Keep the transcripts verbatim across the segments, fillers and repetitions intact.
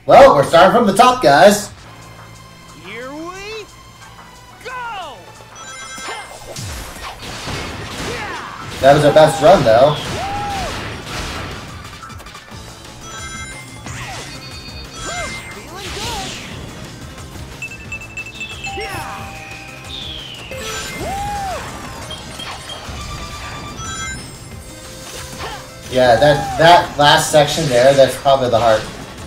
Well, we're starting from the top, guys. Here we go! That was our best run, though. Feeling good! Yeah, that that last section there, that's probably the heart.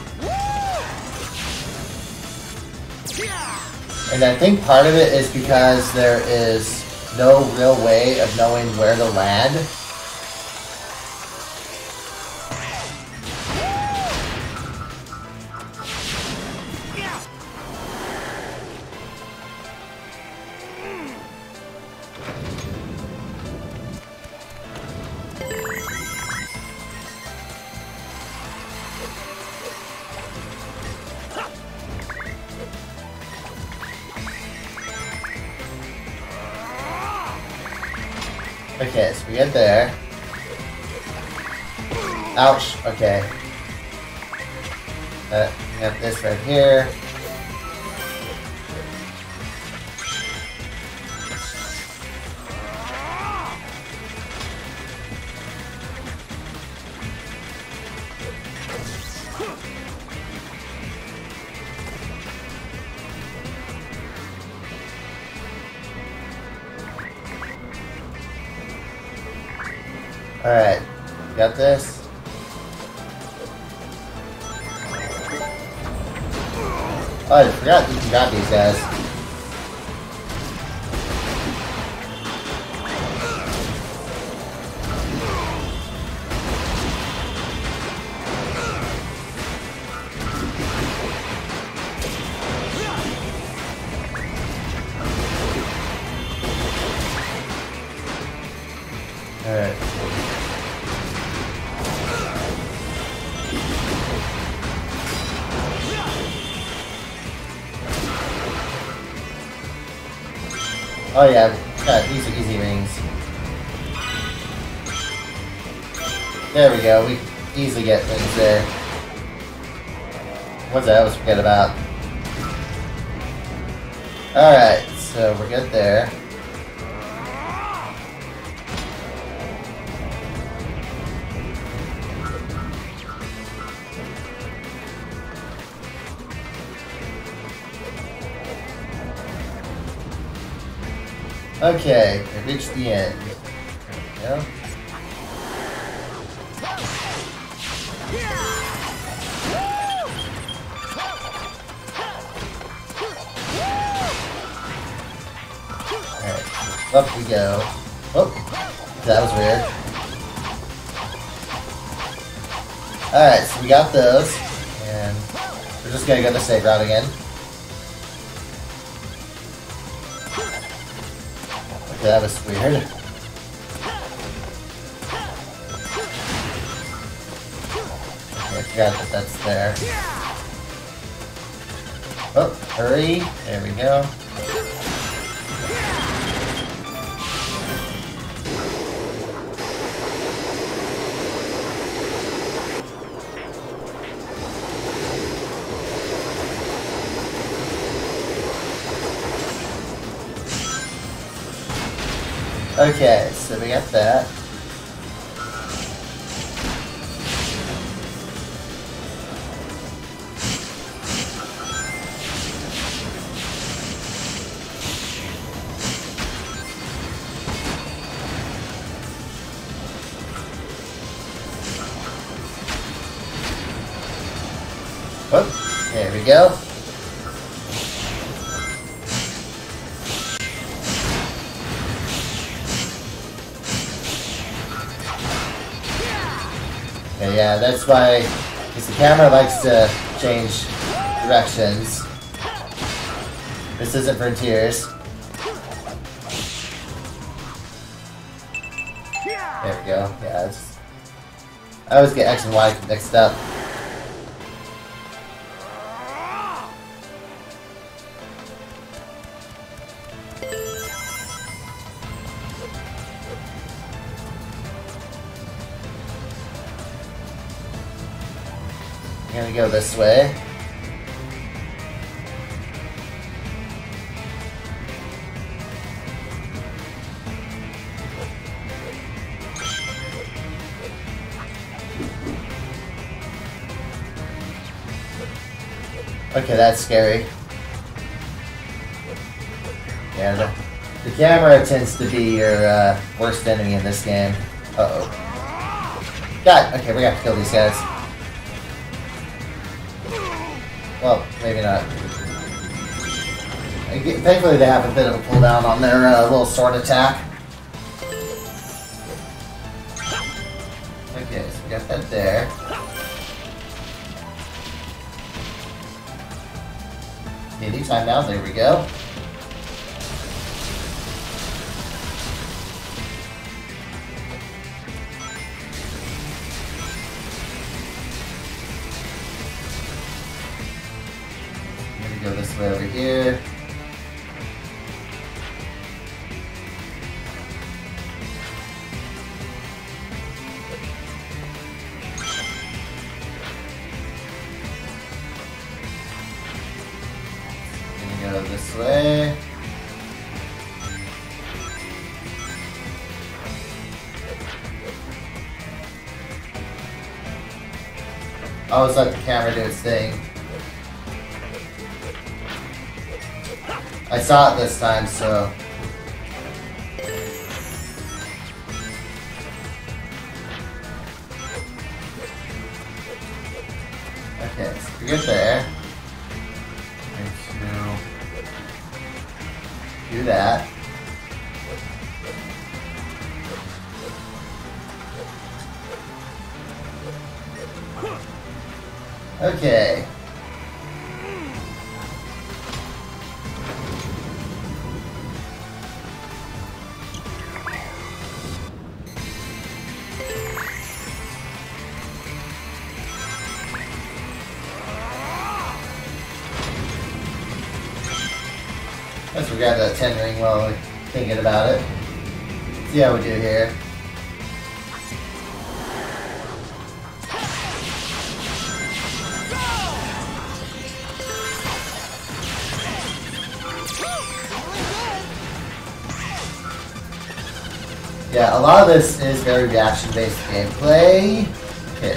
And I think part of it is because there is no real way of knowing where to land. Okay, so we get there. Ouch, okay. Uh, we got this right here. Alright, got this. Oh, I forgot you can grab these guys. Alright. Oh yeah, got these are easy rings. There we go, we easily get things there. Ones I always forget about. Alright, so we're good there. Okay, we reached the end. There we go. Alright, up we go. Oh, that was weird. Alright, so we got those, and we're just gonna go the safe route again. Okay, that was weird. Okay, I forgot that that's there. Oh, hurry. There we go. Okay, so we got that. Oh, there we go. Okay, yeah, that's why, because the camera likes to change directions. This isn't Frontiers. There we go. Yeah, it's, I always get X and Y mixed up. I'm gonna go this way. Okay, that's scary. Yeah, the, the camera tends to be your uh, worst enemy in this game. Uh-oh. God, okay, we have to kill these guys. Well, maybe not. Thankfully they have a bit of a cooldown on their uh, little sword attack. Okay, so we got that there. Anytime now, there we go. I'm gonna go this way over here. Go this way. I always let the camera do its thing. I saw it this time, so. Okay, so we get there. Do that. Okay. Let's grab that ten ring while we're thinking about it. See how we do here. Yeah, a lot of this is very reaction-based gameplay. Okay.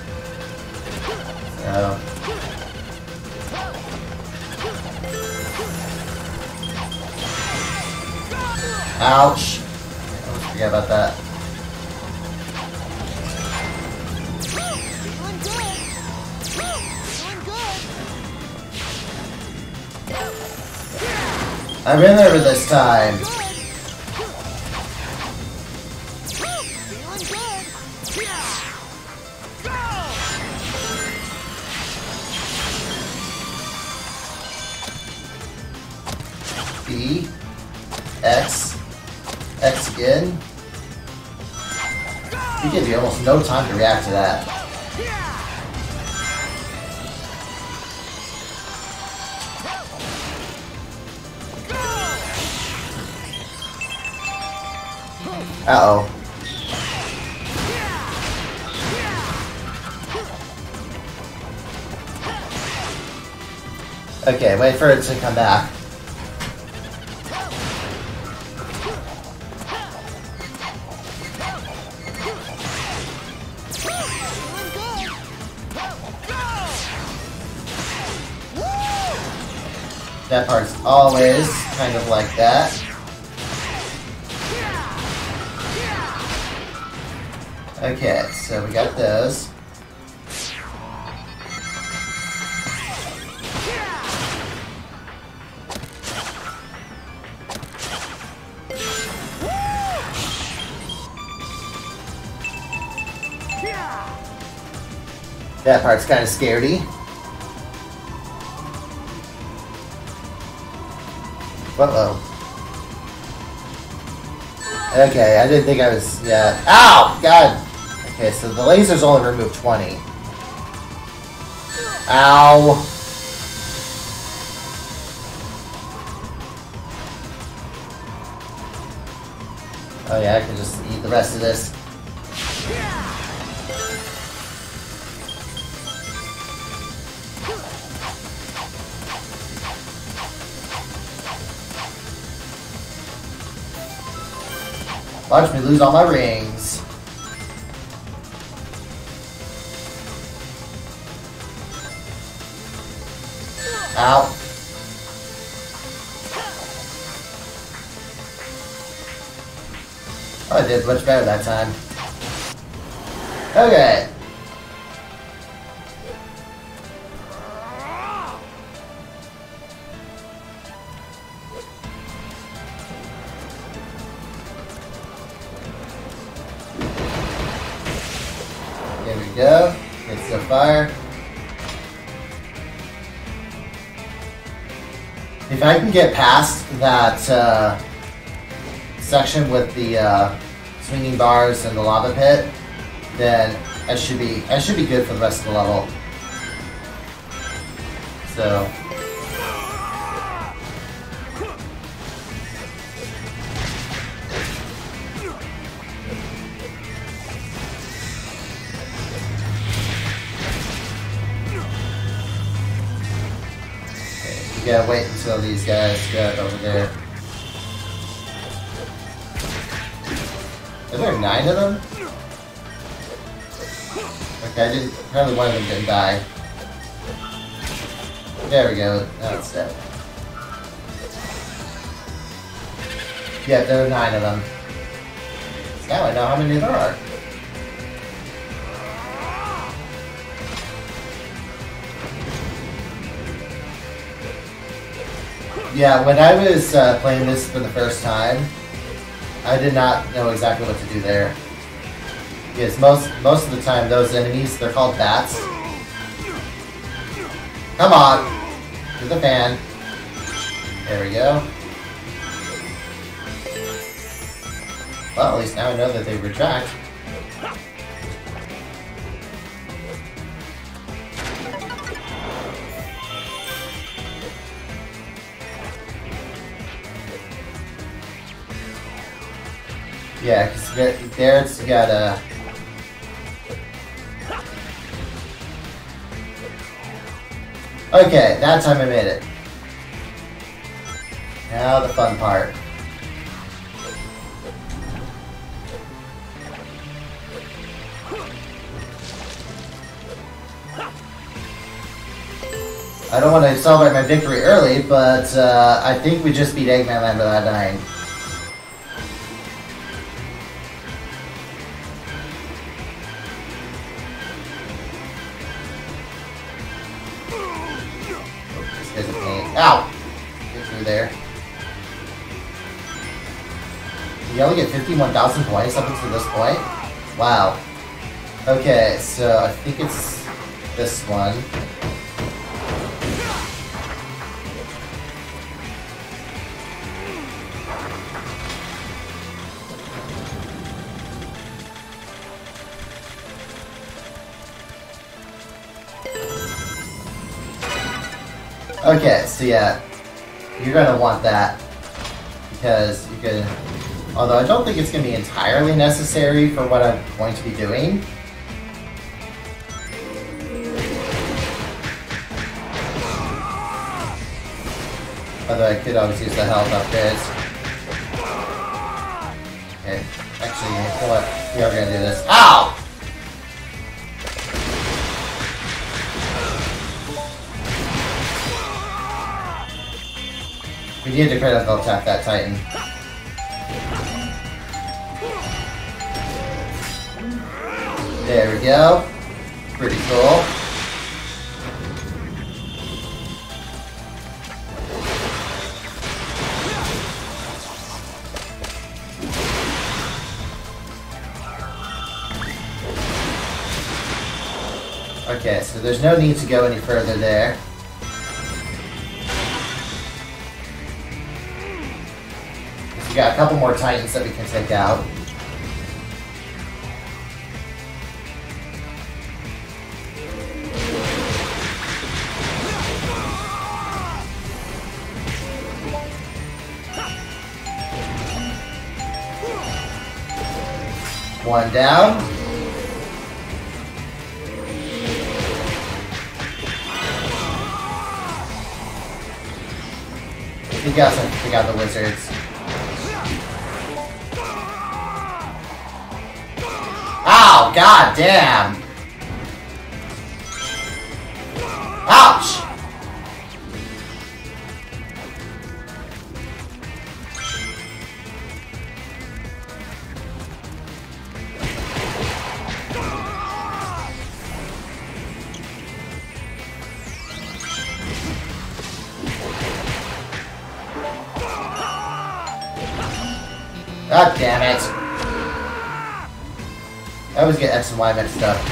So. Ouch. I almost forget about that. I remember this time. B. X. X again. You give you almost no time to react to that. Uh-oh. Okay, wait for it to come back. That part's always kind of like that. Okay, so we got those. That part's kind of scaredy. Uh-oh. Okay, I didn't think I was... yeah. Ow! God! Okay, so the lasers only remove twenty. Ow! Oh yeah, I can just eat the rest of this. Watch me lose all my rings. Ow. Oh, I did much better that time. Okay. There we go. It's the fire. If I can get past that uh, section with the uh, swinging bars and the lava pit, then I should be I should be good for the rest of the level. So. You gotta wait until these guys get over there. Are there nine of them? Okay, I didn't. Apparently one of them didn't die. There we go. Now it's dead. Yeah, there are nine of them. Now I know how many there are. Yeah, when I was uh, playing this for the first time, I did not know exactly what to do there. Because most most of the time, those enemies, they're called bats. Come on! To the fan. There we go. Well, at least now I know that they retract. Yeah, because there, there it's got a... Okay, that time I made it. Now the fun part. I don't want to celebrate my victory early, but uh, I think we just beat Eggmanland without dying. Ow! Get through there. You only get fifty-one thousand points up until this point? Wow. Okay, so I think it's this one. Okay, so yeah, you're gonna want that because you can. Although I don't think it's gonna be entirely necessary for what I'm going to be doing. Although I could always use the health upgrades. Okay, actually, you know what? We are gonna do this. Ow! We need to critical attack that Titan. There we go. Pretty cool. Okay, so there's no need to go any further there. We got a couple more Titans that we can take out. One down. We got some. We got the wizards. Ow! God damn! Ouch! God damn it. I always get X and Y mixed up.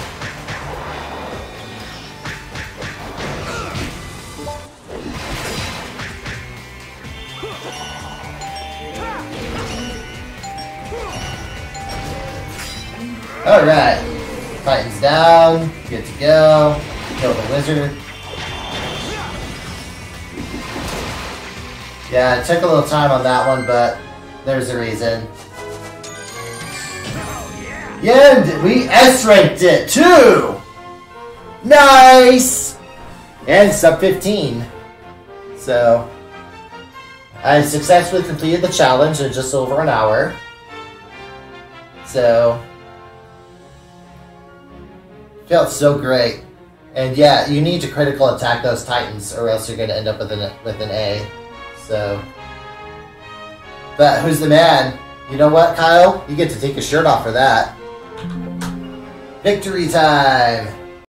Alright. Titan's down. Good to go. Kill the wizard. Yeah, it took a little time on that one, but there's a reason. Yeah, and we S-ranked it too! Nice! And sub fifteen. So, I successfully completed the challenge in just over an hour. So, felt so great. And yeah, you need to critical attack those titans or else you're going to end up with an, with an A. So, but who's the man? You know what, Kyle? You get to take your shirt off for that. Victory time!